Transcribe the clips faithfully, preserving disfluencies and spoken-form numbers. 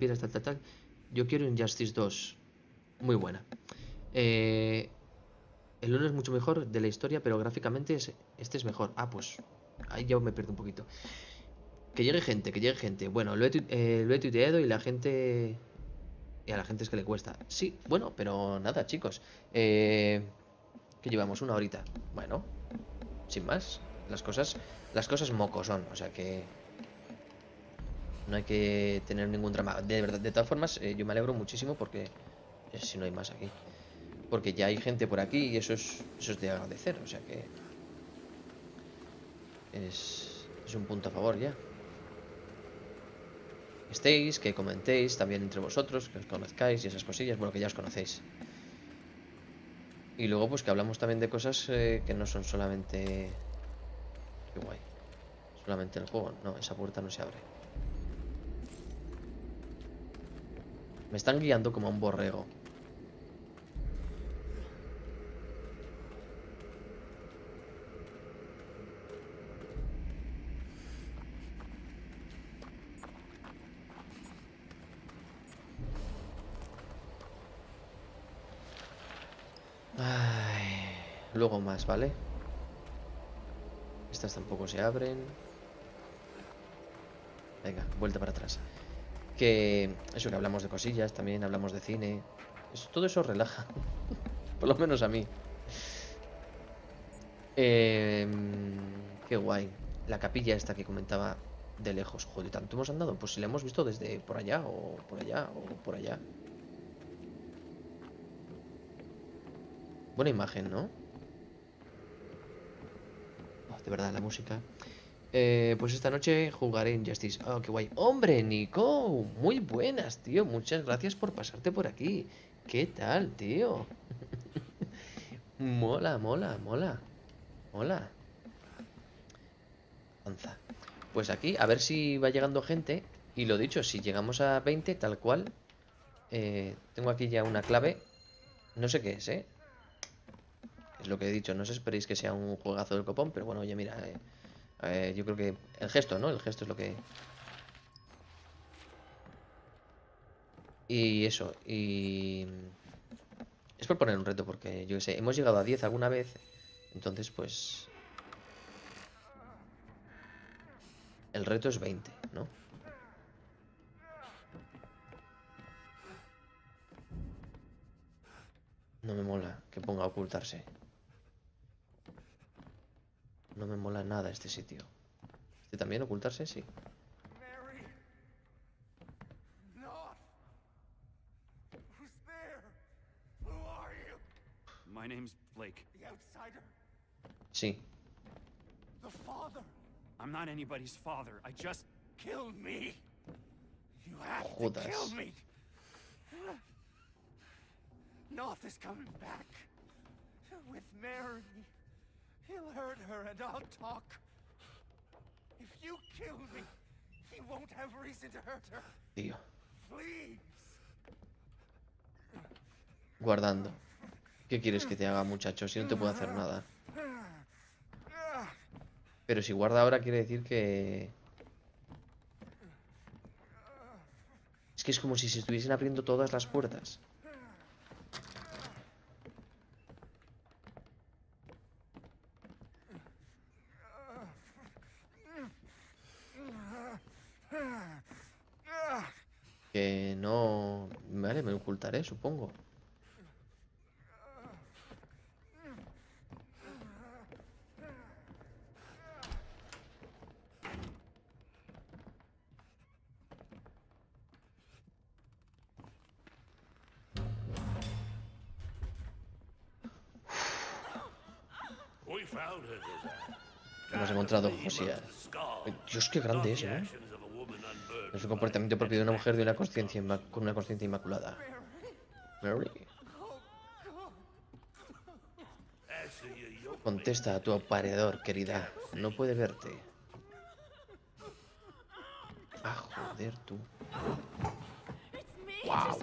quieras, tal, tal, tal. Yo quiero Injustice dos. Muy buena. Eh, el uno es mucho mejor de la historia, pero gráficamente es, este es mejor. Ah, pues ahí ya me pierdo un poquito. Que llegue gente, que llegue gente. Bueno, lo he, tu- eh, lo he tuiteado y la gente... Y a la gente es que le cuesta. Sí, bueno, pero nada, chicos. Eh, que llevamos una horita. Bueno, sin más. Las cosas, las cosas moco son. O sea que no hay que tener ningún drama. De verdad, de todas formas, eh, yo me alegro muchísimo porque eh, si no hay más aquí. Porque ya hay gente por aquí y eso es, eso es de agradecer. O sea que es, es un punto a favor ya. Estéis, que comentéis también entre vosotros, que os conozcáis y esas cosillas, bueno, que ya os conocéis. Y luego, pues que hablamos también de cosas eh, que no son solamente... Qué guay. Solamente el juego. No, esa puerta no se abre. Me están guiando como a un borrego. Ay, luego más, ¿vale? Estas tampoco se abren. Venga, vuelta para atrás. Que eso, que hablamos de cosillas, también hablamos de cine. Eso- todo eso relaja. Por lo menos a mí. Em, qué guay. La capilla esta que comentaba de lejos. Joder, ¿tanto hemos andado? Pues si la hemos visto desde por allá, o por allá, o por allá. Buena imagen, ¿no? Oh, de verdad, la música. Eh, pues esta noche jugaré Injustice. Oh, qué guay. ¡Hombre, Nico! Muy buenas, tío. Muchas gracias por pasarte por aquí. ¿Qué tal, tío? Mola, mola, mola. Mola. Avanza. Pues aquí, a ver si va llegando gente. Y lo dicho, si llegamos a veinte, tal cual. eh, tengo aquí ya una clave. No sé qué es, ¿eh? Es lo que he dicho. No os esperéis que sea un juegazo del copón. Pero bueno, oye, mira. eh, eh, yo creo que el gesto, ¿no? El gesto es lo que... Y eso. Y... Es por poner un reto, porque yo qué sé, hemos llegado a diez alguna vez. Entonces, pues... El reto es veinte, ¿no? No me mola que ponga a ocultarse. No me mola nada este sitio. ¿Este también ocultarse? Sí. Mary! No! Who's there? Who are you? My name's Blake. The outsider? Sí. The father? I'm not anybody's father. I just... Kill me! You have to kill Jodas. me! North is coming back. With Mary. He'll hurt her and I'll talk. If you kill me, he won't have reason to hurt her. Tío. Please. Guardando. ¿Qué quieres que te haga, muchacho? Si no te puedo hacer nada. Pero si guarda ahora quiere decir que... Es que es como si se estuviesen abriendo todas las puertas. Que no... Vale, me ocultaré, supongo. Hemos encontrado Josías. Dios, qué grande es, ¿eh? Es un comportamiento propio de una mujer de una conciencia inma- con una conciencia inmaculada. Mary. Contesta a tu apareador, querida. No puede verte. Ah, joder, tú. Wow.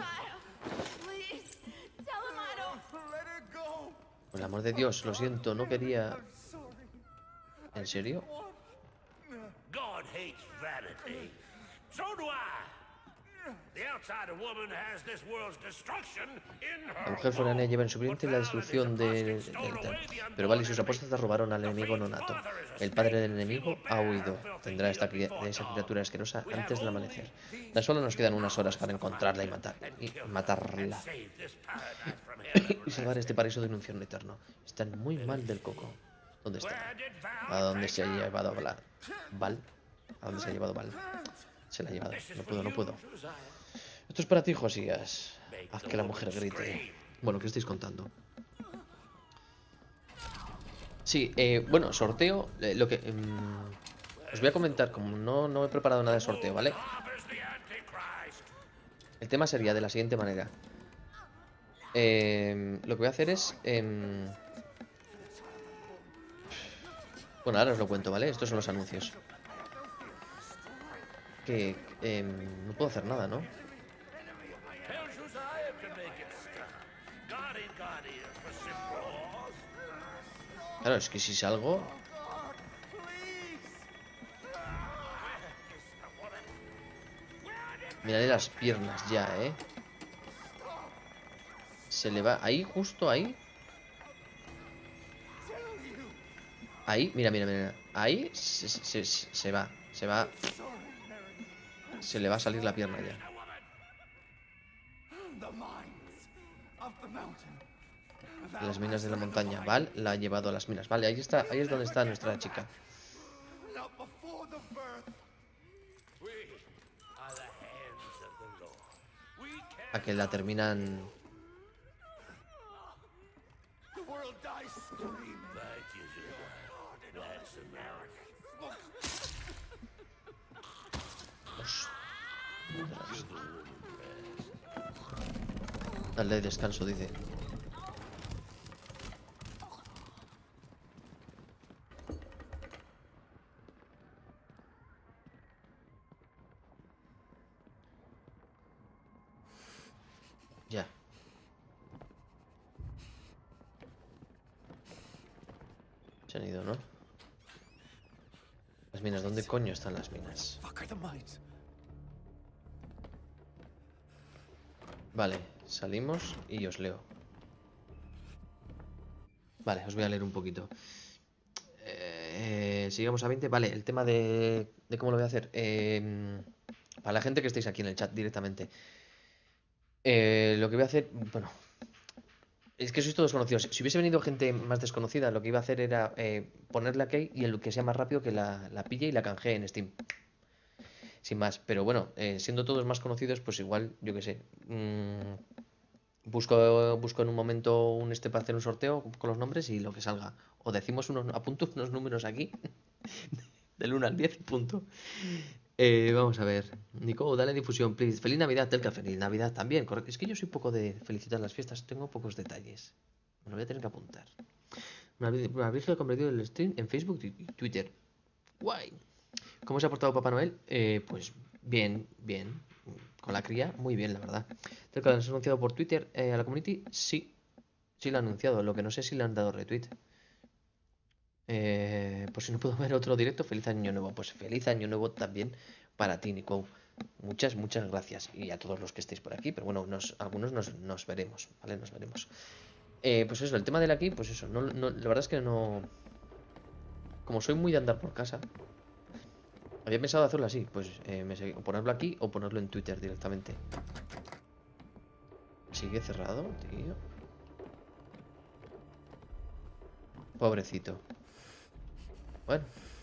Let her go! Por el amor de Dios, lo siento, no quería... I'm sorry. ¿En serio? What? God hates vanity. So do I. La mujer foránea lleva en su vientre la destrucción de, del Ether. Pero Val y sus apóstoles robaron al enemigo nonato. El padre del enemigo ha huido. Tendrá esta cri de esa criatura asquerosa antes del amanecer. Tan solo nos quedan unas horas para encontrarla y, matar, y matarla. Y salvar este paraíso de un infierno eterno. Están muy mal del coco. ¿Dónde está? ¿A dónde se ha llevado Val? ¿Val? ¿A dónde se ha llevado Val? Se la ha llevado. No puedo, no puedo. Esto es para ti, Josías. Haz que la mujer grite. Bueno, ¿qué estáis contando? Sí, eh, bueno, sorteo. Eh, lo que eh, os voy a comentar, como no, no he preparado nada de sorteo, ¿vale? El tema sería de la siguiente manera. Eh, lo que voy a hacer es... Eh, bueno, ahora os lo cuento, ¿vale? Estos son los anuncios. Que eh, no puedo hacer nada, ¿no? Claro, es que si salgo... Miraré las piernas ya, ¿eh? Se le va... Ahí, justo ahí. Ahí, mira, mira, mira. Ahí se, se, se va. Se va... Se le va a salir la pierna ya. Las minas de la montaña. Val la ha llevado a las minas. Vale, ahí está, ahí es donde está nuestra chica. A que la terminan. Dale descanso, dice. Ya. Se han ido, ¿no? Las minas, ¿dónde coño están las minas? Vale, salimos y os leo. Vale, os voy a leer un poquito. Eh, sigamos a veinte. Vale, el tema de, de cómo lo voy a hacer. Eh, para la gente que estéis aquí en el chat directamente. Eh, lo que voy a hacer... Bueno, es que sois todos conocidos. Si hubiese venido gente más desconocida, lo que iba a hacer era eh, ponerle aquí y el que sea más rápido que la, la pille y la canjee en Steam. Sin más. Pero bueno, eh, siendo todos más conocidos, pues igual, yo qué sé. Mmm, busco, busco en un momento un este para hacer un sorteo con los nombres y lo que salga. O decimos unos... Apunto unos números aquí. Del uno al diez, punto. Eh, vamos a ver. Nico, dale difusión, please. Feliz Navidad, Telka. Feliz Navidad también. Correcto. Es que yo soy poco de felicitar las fiestas. Tengo pocos detalles. Me lo voy a tener que apuntar. Una, una virgen ha convertido el stream en Facebook y Twitter. Guay. ¿Cómo se ha portado Papá Noel? Eh, pues bien, bien. Con la cría, muy bien, la verdad. Telka, ¿lo has anunciado por Twitter eh, a la community? Sí. Sí lo ha anunciado. Lo que no sé es si le han dado retweet. Eh, por si no puedo ver otro directo, feliz año nuevo. Pues feliz año nuevo también para ti, Nico. Muchas, muchas gracias. Y a todos los que estéis por aquí. Pero bueno, nos, algunos nos, nos veremos, ¿vale? Nos veremos. Eh, pues eso, el tema del aquí, pues eso. No, no, la verdad es que no... Como soy muy de andar por casa, había pensado hacerlo así. Pues eh, me sé, o ponerlo aquí o ponerlo en Twitter directamente. Sigue cerrado, tío. Pobrecito. Bueno.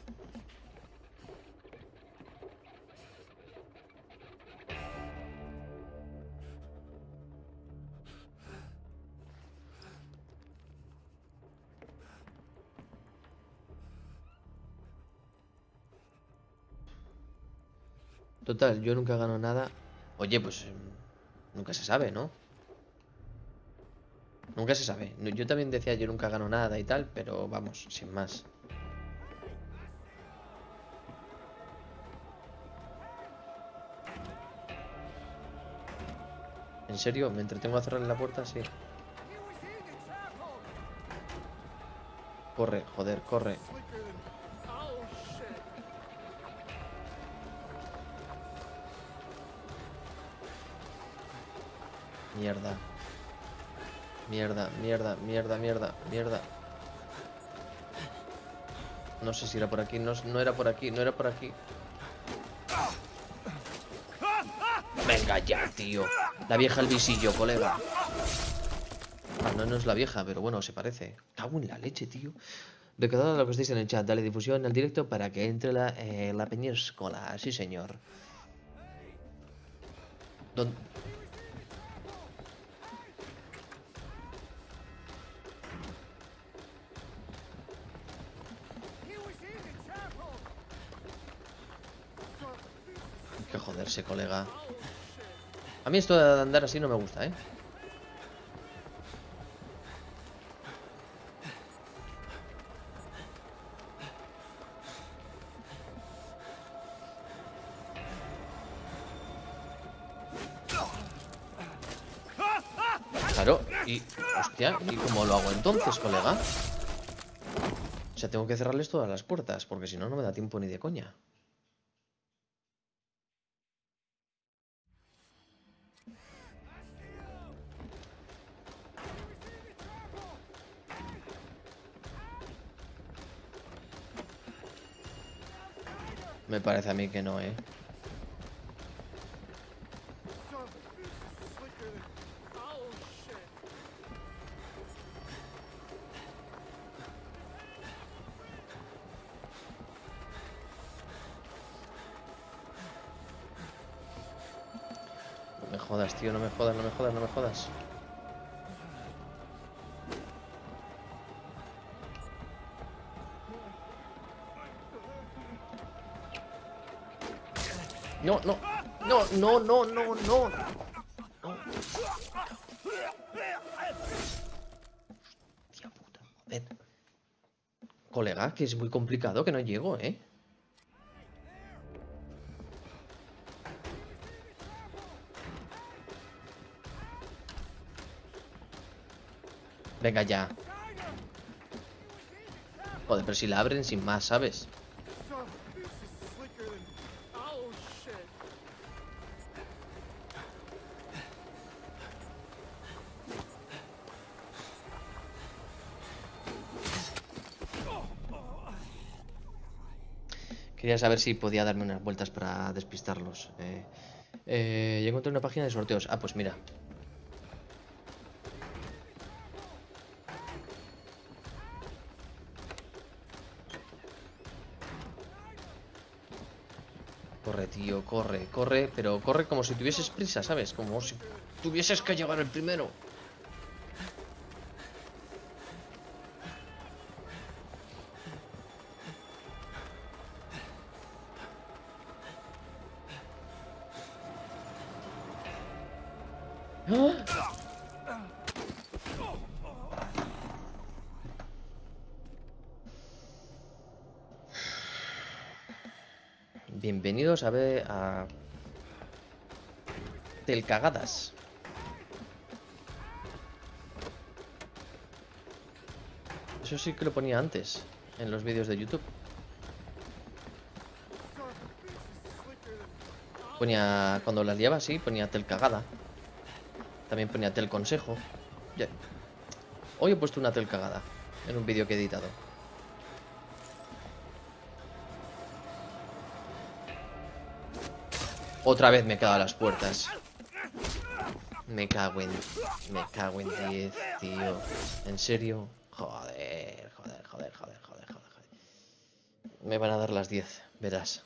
Total, yo nunca gano nada. Oye, pues nunca se sabe, ¿no? Nunca se sabe. Yo también decía yo nunca gano nada y tal, pero vamos, sin más. ¿En serio? ¿Me entretengo a cerrarle la puerta? Sí. Corre, joder, corre. Mierda. Mierda, mierda, mierda, mierda, mierda. No sé si era por aquí, no, no era por aquí, no era por aquí. Venga ya, tío. La vieja al visillo, colega. Ah, no, no es la vieja, pero bueno, se parece. Cago en la leche, tío. Recordad lo que estáis en el chat, dale difusión al directo para que entre la, eh, la peñescola. Sí, señor. ¿Dónde? Hay que joderse, colega. A mí esto de andar así no me gusta, ¿eh? Claro, y... Hostia, ¿y cómo lo hago entonces, colega? O sea, tengo que cerrarles todas las puertas, porque si no, no me da tiempo ni de coña. Me parece a mí que no, ¿eh? No me jodas, tío, no me jodas, no me jodas, no me jodas. No, no, no, no, no, no, no. No. Hostia puta, joder. Colega, que es muy complicado, que no llego, ¿eh? Venga ya. Joder, pero si la abren sin más, ¿sabes? Quería saber si podía darme unas vueltas para despistarlos. Eh, eh, ya encontré una página de sorteos. Ah, pues mira. Corre, tío, corre, corre. Pero corre como si tuvieses prisa, ¿sabes? Como si tuvieses que llegar el primero. ¡Ah! Bienvenidos a ver a Telcagadas. Eso sí que lo ponía antes en los vídeos de YouTube. Ponía, cuando las liaba así, ponía Telcagada. También ponía Telconsejo. Ya. Hoy he puesto una Telcagada en un vídeo que he editado. Otra vez me he quedado a las puertas. Me cago en... Me cago en diez, tío. ¿En serio? Joder, joder, joder, joder, joder, joder, joder. Me van a dar las diez, verás.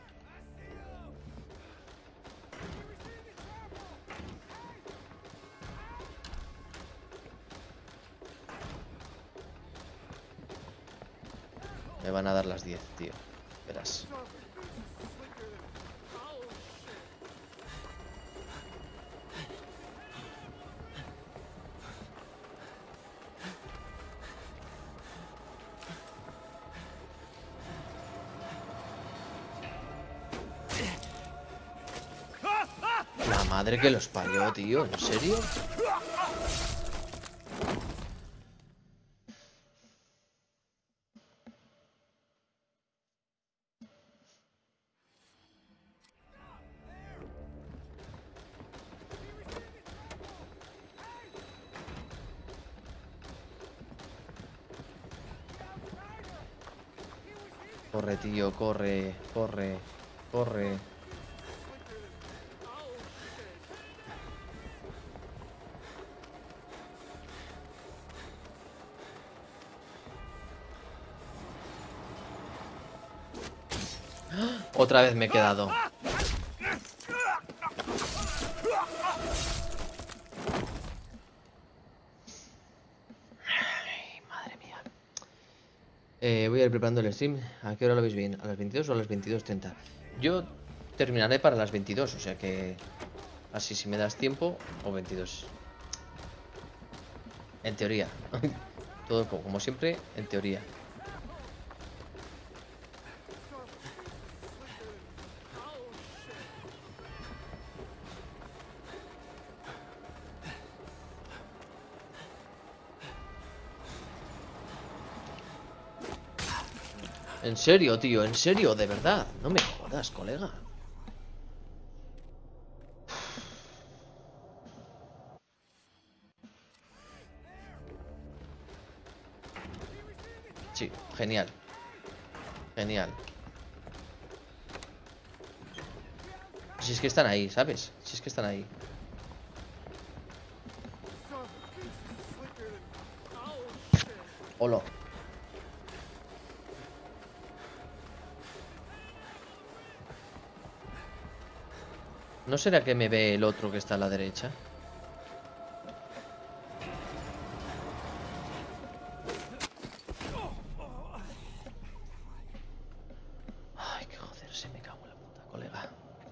Me van a dar las diez, tío. Verás. La madre que los parió, tío. ¿En serio? Corre, tío, corre, corre, corre. Otra vez me he quedado. Ay, madre mía. Eh, voy a ir preparando el stream. ¿A qué hora lo veis bien? ¿A las veintidós o a las veintidós treinta? Yo terminaré para las veintidós, o sea que... Así si me das tiempo, o veintidós. En teoría. Todo como siempre, en teoría. En serio, tío, en serio, de verdad. No me jodas, colega. Sí, genial. Genial. Si es que están ahí, ¿sabes? Si es que están ahí. Hola. ¿No será que me ve el otro que está a la derecha? Ay, qué joder, se me cago en la puta, colega.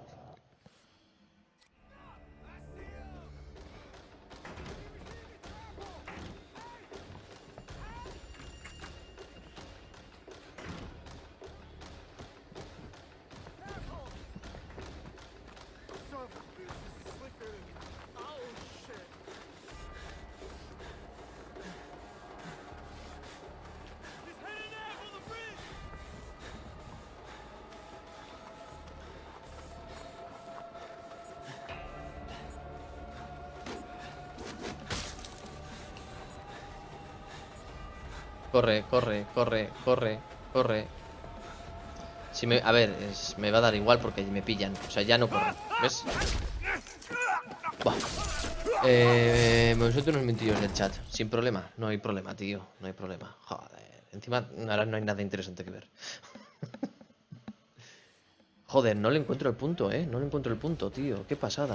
Corre, corre, corre, corre, corre. Si me, a ver, es, me va a dar igual porque me pillan. O sea, ya no corro, ¿ves? Buah. Eh, me suelto unos mentillos del chat. Sin problema, no hay problema, tío. No hay problema. Joder. Encima, ahora no hay nada interesante que ver. Joder, no le encuentro el punto, eh. No le encuentro el punto, tío. Qué pasada.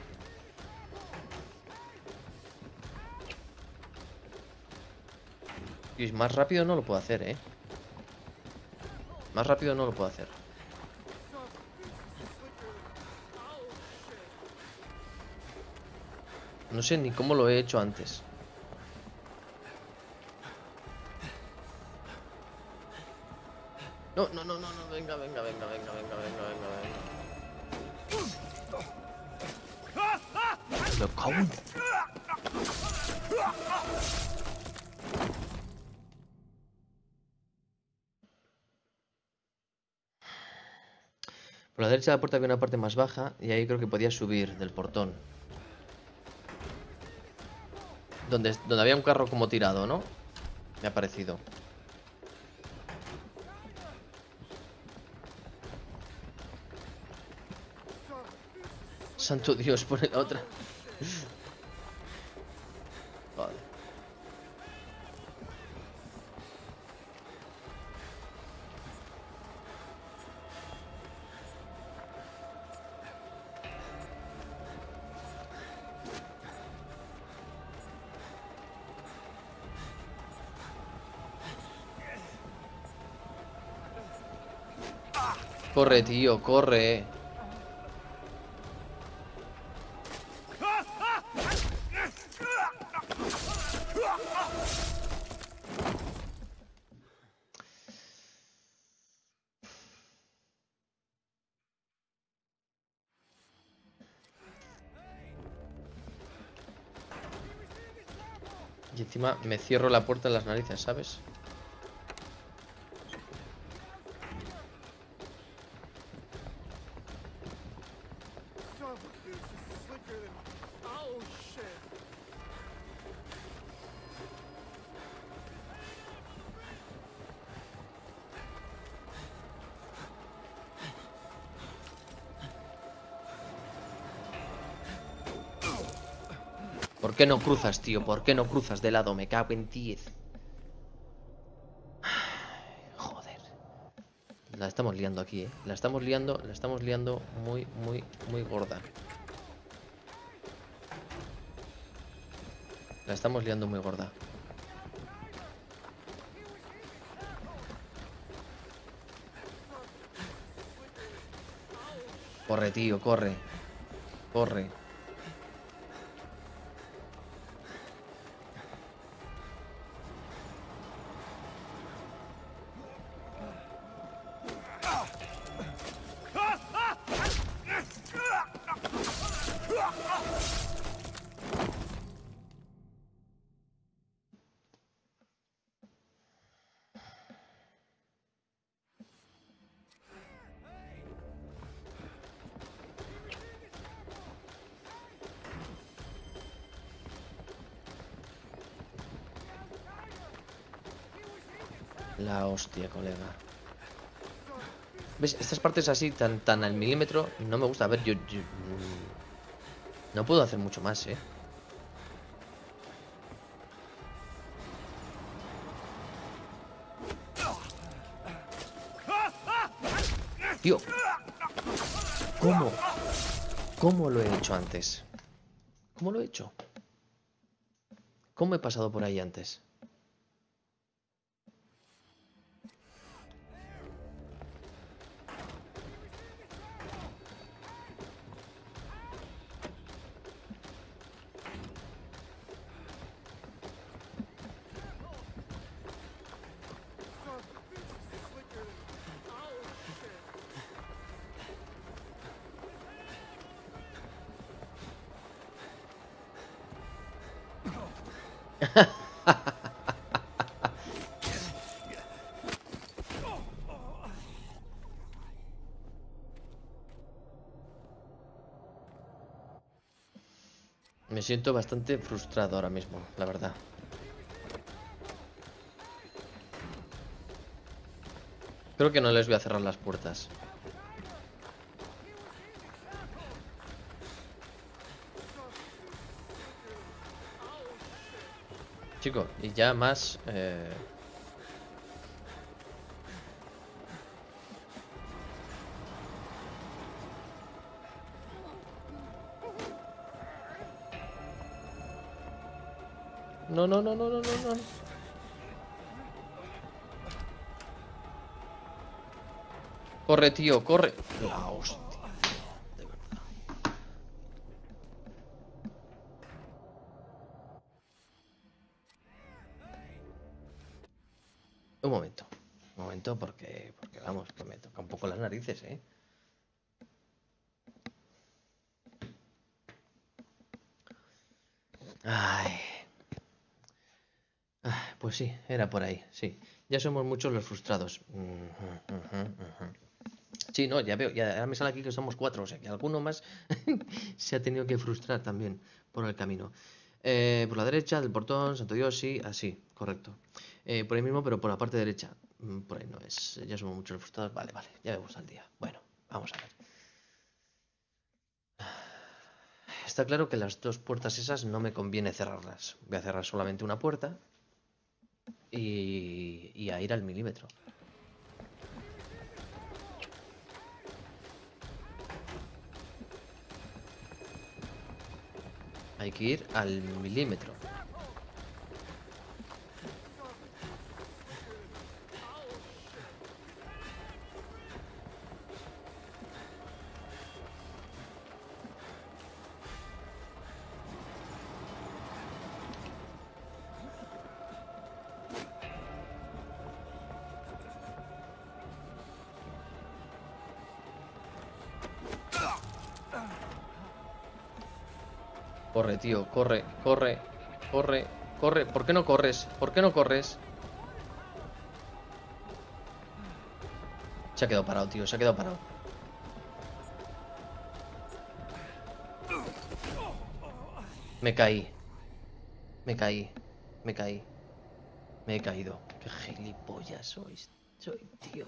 Y más rápido no lo puedo hacer, eh. Más rápido no lo puedo hacer. No sé ni cómo lo he hecho antes. No, no, no, no, no, venga, venga, venga, venga, venga, venga, venga, venga. Me cago en... Por la derecha de la puerta había una parte más baja y ahí creo que podía subir del portón. Donde, donde había un carro como tirado, ¿no? Me ha parecido. Santo Dios, pone la otra. Vale. Corre, tío, corre. Y encima me cierro la puerta en las narices, ¿sabes? qué no cruzas, tío? ¿Por qué no cruzas de lado? Me cago en diez. Joder. La estamos liando aquí, ¿eh? La estamos liando, la estamos liando muy, muy, muy gorda. La estamos liando muy gorda. Corre, tío, corre. Corre. La hostia, colega. ¿Ves? Estas partes así, tan, tan al milímetro, no me gusta. A ver, yo, yo mm, no puedo hacer mucho más, ¿eh? Tío, ¿cómo? ¿Cómo lo he hecho antes? ¿Cómo lo he hecho? ¿Cómo he pasado por ahí antes? Me siento bastante frustrado ahora mismo, la verdad. Creo que no les voy a cerrar las puertas. Chico, y ya más... Eh... No, no, no, no, no, no, no. Corre, tío, corre. La hostia. De verdad. Un momento. Un momento porque... Porque vamos, que me toca un poco las narices, ¿eh? Ay. Ay, pues sí, era por ahí, sí. Ya somos muchos los frustrados. Uh -huh, uh -huh, uh -huh. Sí, no, ya veo, ya ahora me sale aquí que somos cuatro, o sea que alguno más se ha tenido que frustrar también por el camino. Eh, por la derecha, del portón, Santo Dios, sí, así, correcto. Eh, por ahí mismo, pero por la parte derecha. Mm, por ahí no es, ya somos muchos los frustrados. Vale, vale, ya vemos al día. Bueno, vamos a ver. Está claro que las dos puertas esas no me conviene cerrarlas. Voy a cerrar solamente una puerta y, y a ir al milímetro. Hay que ir al milímetro. Corre, tío, corre, corre, corre, corre. ¿Por qué no corres? ¿Por qué no corres? Se ha quedado parado, tío, se ha quedado parado. Me caí. Me caí. Me caí. Me he caído. Qué gilipollas sois. Soy, tío.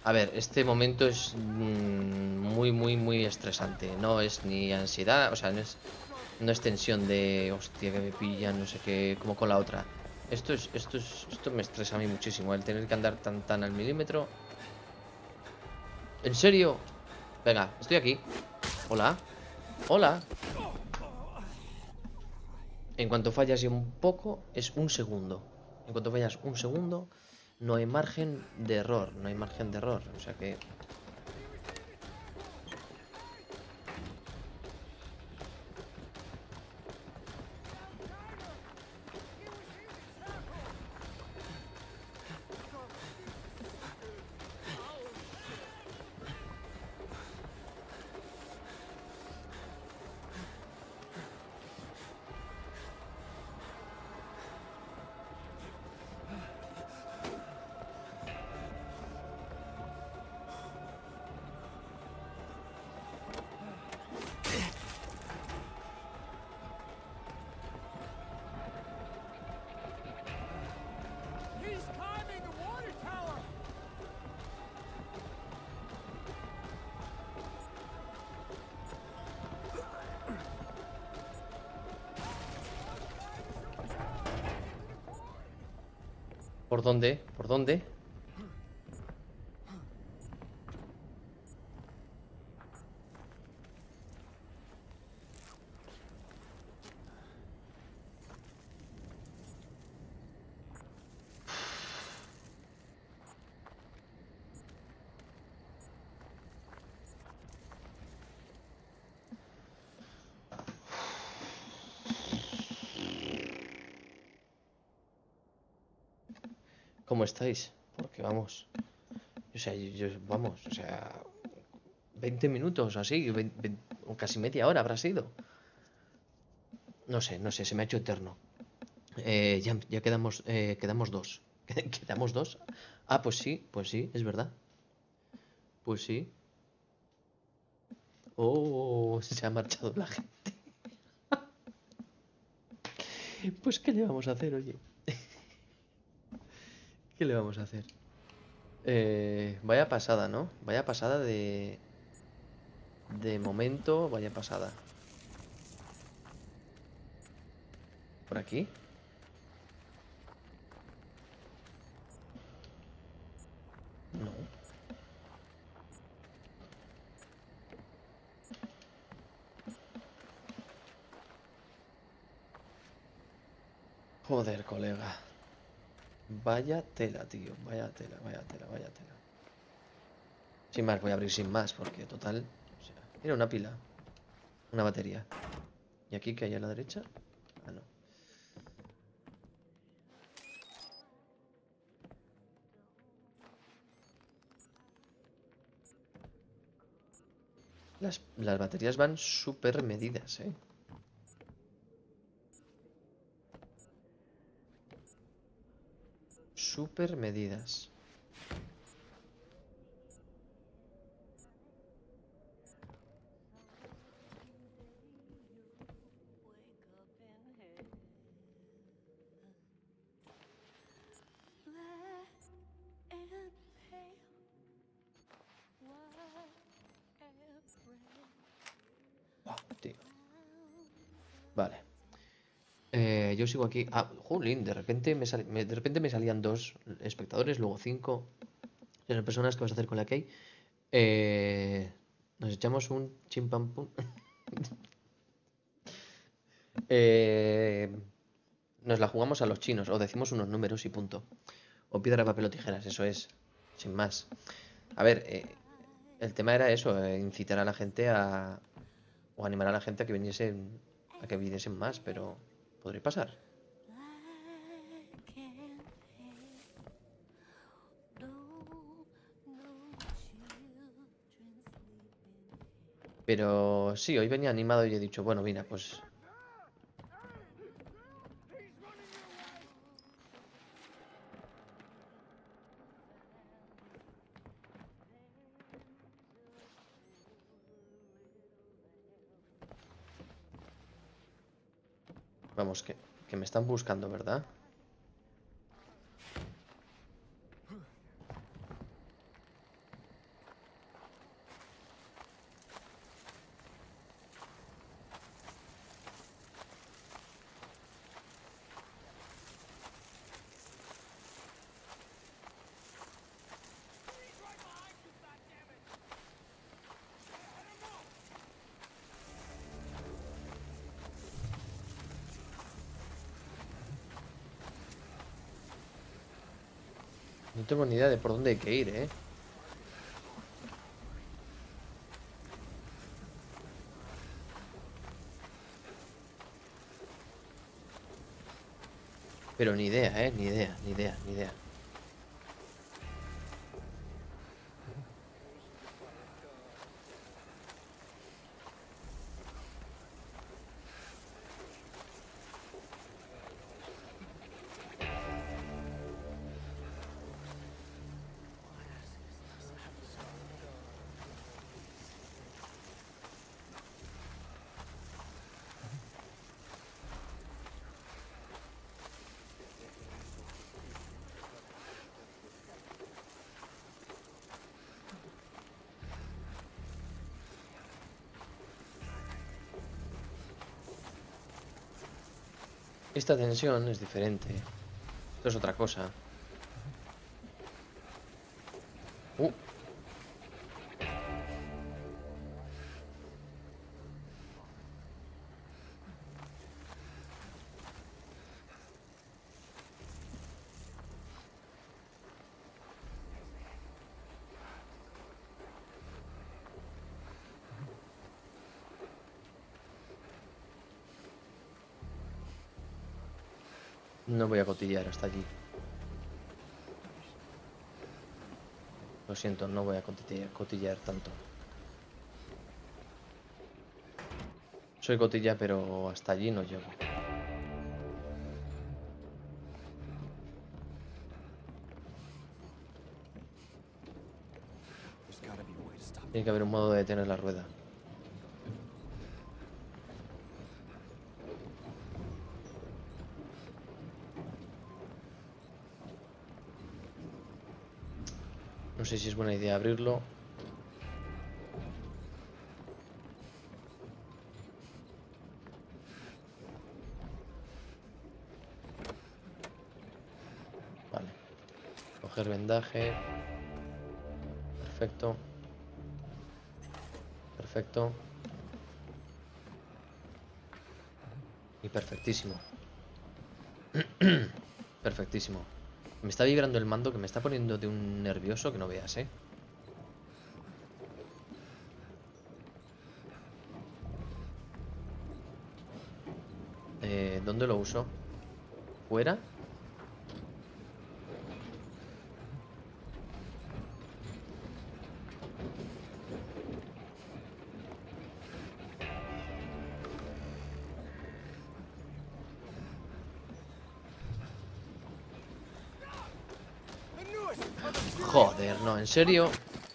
A ver, este momento es mm, muy, muy, muy estresante. No es ni ansiedad, o sea, no es, no es tensión de hostia que me pillan, no sé qué, como con la otra. Esto es, esto es, esto me estresa a mí muchísimo, el tener que andar tan, tan al milímetro. ¿En serio? Venga, estoy aquí. Hola. Hola. En cuanto fallas y un poco, es un segundo. En cuanto fallas un segundo, no hay margen de error. No hay margen de error. O sea que... He's climbing the water tower! ¿Por dónde? ¿Por dónde? ¿Cómo estáis? Porque vamos... O sea, yo, yo- vamos, o sea... veinte minutos así, veinte, veinte, o casi media hora habrá sido. No sé, no sé, se me ha hecho eterno. Eh, ya, ya quedamos, eh, quedamos dos. ¿Quedamos dos? Ah, pues sí, pues sí, es verdad. Pues sí. Oh, se ha marchado la gente. Pues ¿qué le vamos a hacer, oye? ¿Qué le vamos a hacer? Eh, vaya pasada, ¿no? Vaya pasada de... De momento, vaya pasada. ¿Por aquí? No. Joder, colega. Vaya tela, tío. Vaya tela, vaya tela, vaya tela. Sin más, voy a abrir sin más, porque total... O sea, mira, una pila. Una batería. ¿Y aquí qué hay a la derecha? Ah, no. Las, las baterías van súper medidas, ¿eh? Súper medidas. Buah, tío. Vale. Eh, yo sigo aquí. Ah, jolín, de repente me, sal- me- de repente me salían dos espectadores, luego cinco. Las personas que vas a hacer con la Key. Eh, nos echamos un chimpampum. eh, nos la jugamos a los chinos, o decimos unos números y punto. O piedra, papel o tijeras, eso es. Sin más. A ver, eh, el tema era eso, eh, incitar a la gente a... O animar a la gente a que viniesen... A que viniesen más, pero... ¿Podría pasar? Pero sí, hoy venía animado y he dicho, bueno, mira, pues... Vamos, que, que me están buscando, ¿verdad? No tengo ni idea de por dónde hay que ir, ¿eh? Pero ni idea, ¿eh? Ni idea, ni idea, ni idea. Esta tensión es diferente. Esto es otra cosa. Uh. No voy a cotillar hasta allí. Lo siento, no voy a cotillar, cotillar tanto. Soy cotilla, pero hasta allí no llego. Tiene que haber un modo de detener la rueda. No sé si es buena idea abrirlo. Vale. Coger vendaje. Perfecto. Perfecto. Y perfectísimo. Perfectísimo. Me está vibrando el mando que me está poniendo de un nervioso que no veas, ¿eh? Eh, ¿dónde lo uso? ¿Fuera? Joder, no, en serio.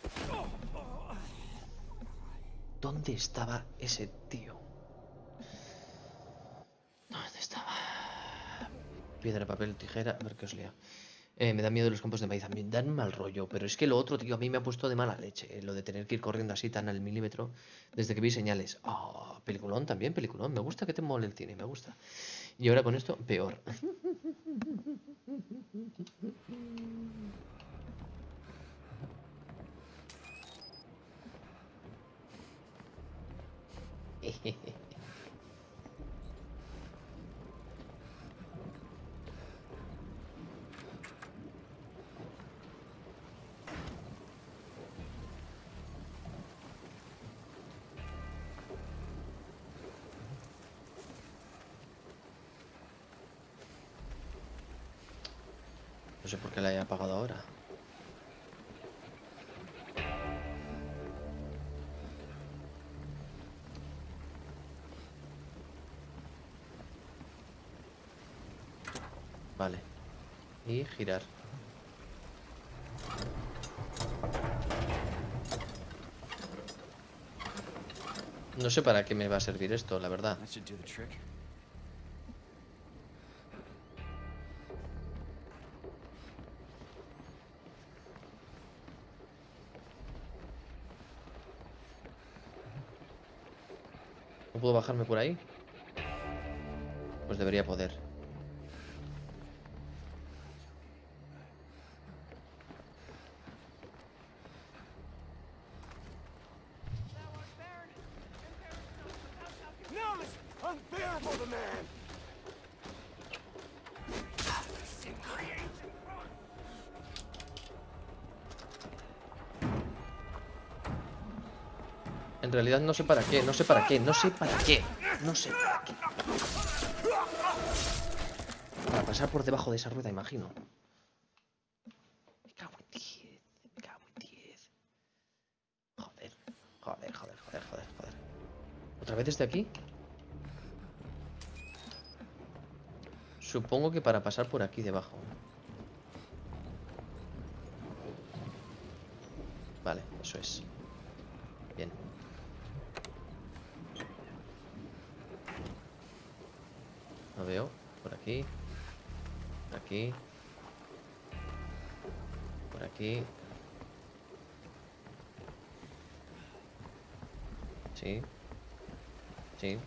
¿Dónde estaba ese tío? ¿Dónde estaba? Piedra, papel, tijera. A ver qué os leo. Eh, me da miedo los campos de maíz. A mí me dan mal rollo. Pero es que lo otro, tío, a mí me ha puesto de mala leche. eh, Lo de tener que ir corriendo así tan al milímetro. Desde que vi señales. Oh, peliculón también, peliculón. Me gusta que te mole el cine, me gusta. Y ahora con esto, peor. No sé por qué la he apagado ahora. Vale. Y girar. No sé para qué me va a servir esto, la verdad. ¿No puedo bajarme por ahí? Pues debería poder. realidad no sé para qué, no sé para qué, no sé para qué. No sé para qué. Para pasar por debajo de esa rueda, imagino. Me cago en diez, me cago en diez. Joder, joder, joder, joder, joder, joder. ¿Otra vez desde aquí? Supongo que para pasar por aquí debajo. Vale, eso es. Bien. No veo. Por aquí. Por aquí. Por aquí. Sí. Sí.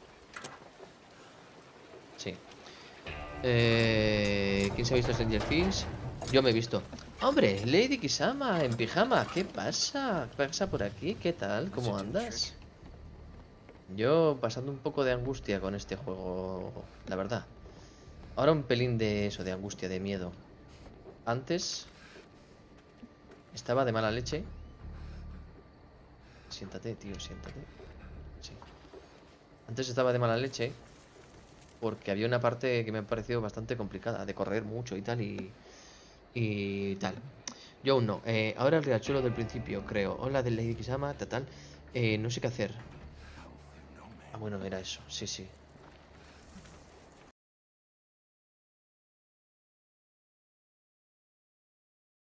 Sí. Eh, ¿Quién se ha visto Stranger Things? Yo me he visto. ¡Hombre! Lady Kisama en pijama. ¿Qué pasa? ¿Qué pasa por aquí? ¿Qué tal? ¿Cómo andas? Yo pasando un poco de angustia con este juego, la verdad. Ahora un pelín de eso, de angustia, de miedo. Antes estaba de mala leche. Siéntate, tío, siéntate. Sí. Antes estaba de mala leche porque había una parte que me ha parecido bastante complicada, de correr mucho y tal y, y tal. Yo aún no. Eh, ahora el riachuelo del principio, creo. Hola del Lady Kisama, tal, tal. Eh, no sé qué hacer. Ah, bueno, era eso. Sí, sí.